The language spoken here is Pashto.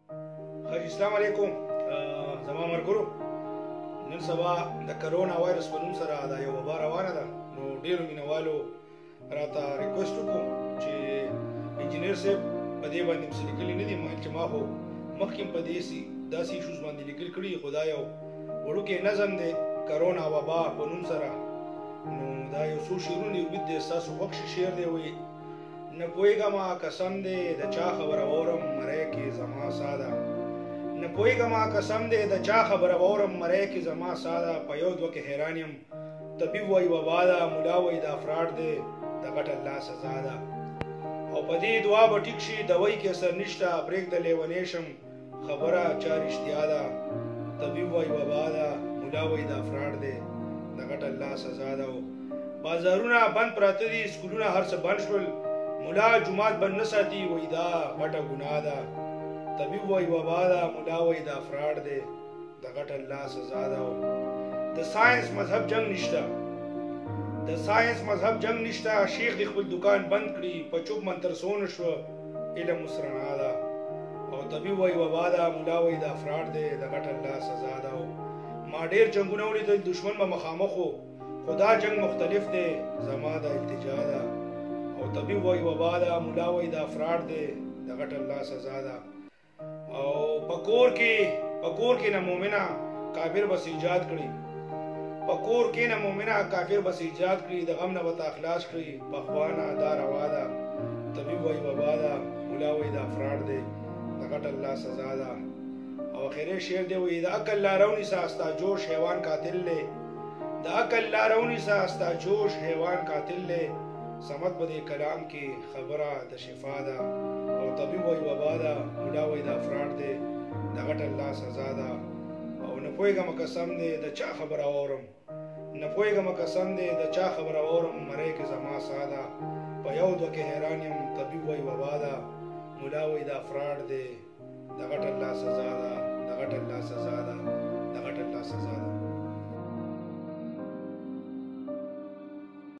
حاجی السلام علیکم. زما ملګرو، نن سبا د کرونا وایرس په نوم سره دا یو وبا روانه ده. نو ډیرو مینوالو راته ریکوست وکړو چې انجینر صاحب په دې باندې څه لیکلي نه دي. چې ما خو مخکې په داسې ایشوز باندې لیکل کړي، خو دا یو وړوکی نظم دی کرونا وبا په نوم سره. نو دا یو څو شعرونه دي، امید دی ستاسو خوښ شي. شعر دی وایي: نه پوهېږمه قسم دی د چا خبره اورم مری کې زما ساده، نه پوهېږمه قسم دی د چا خبره اورم مری کې زما ساده، په یو دوه کې حیران یم طبیب وایي وبا ده، ملا وایي دا فراډ دی د غټ الله سزا ده، او په دې دعا به ټیک شي دوی کې اثر نشته، پرېږده لیونی شم خبره چا رښتیا ده، طبیب وایي وبا ده، ملا وایي دا فراډ دی د غټ الله سزا ده. بازارونه بند پراته دي، سکولونه هر څه بند شول، ملا جمعات بند نه ساتي وایي دا غټه ګناه ده، طبیب وایي وبا ده، ملا وایي دا فراډ دی د غټ الله سزا ده. د ساينس مذهب جنگ نشته، د ساينس مذهب جنگ نشته، شیخ د خپل دکان بند کړي، په چوب منتر سونه شو علم مسرنا ده، او طبیب وایي وبا ده، ملا وایي دا فراډ دی د غټ الله سزا ده. ما ډیر جنگونه ولیدل، دشمن به مخامخ و، خو دا جنگ مختلف دی زما د التجا ده، او طبیب وایي وبا ده، ملا وایي دا فراډ دی د غټ الله سزا ده. او په کور کې نه مؤمنه کافر بس ایجاد کړي، په کور کې نه مؤمنه کافر بس ایجاد کړي، د غم نه به اخلاص کړي بخوانه دا روا ده، طبیب وایي وبا ده، ملا وایي دا فراډ دی د غټ الله سزا ده. او اخري شعر دی وایي: د عقل لارونی سا استا جوش حیوان قاتل لے، د عقل لارونی سا استا جوش حیوان قاتل لے، سمت په دې کلام کې خبره د شفا ده، او طبیب وایي وبا ده، ملا وایي دا فراډ دی د غټ الله سزا ده. او نه پوهېږم قسم دی د چا خبره اورم، نه پوهېږم قسم دی د چا خبره اورم مری کې زما ساده، په یو دوه کې حیران یم طبیب وایي وبا ده، ملا وایي دا فراډ دی د غټ الله سزا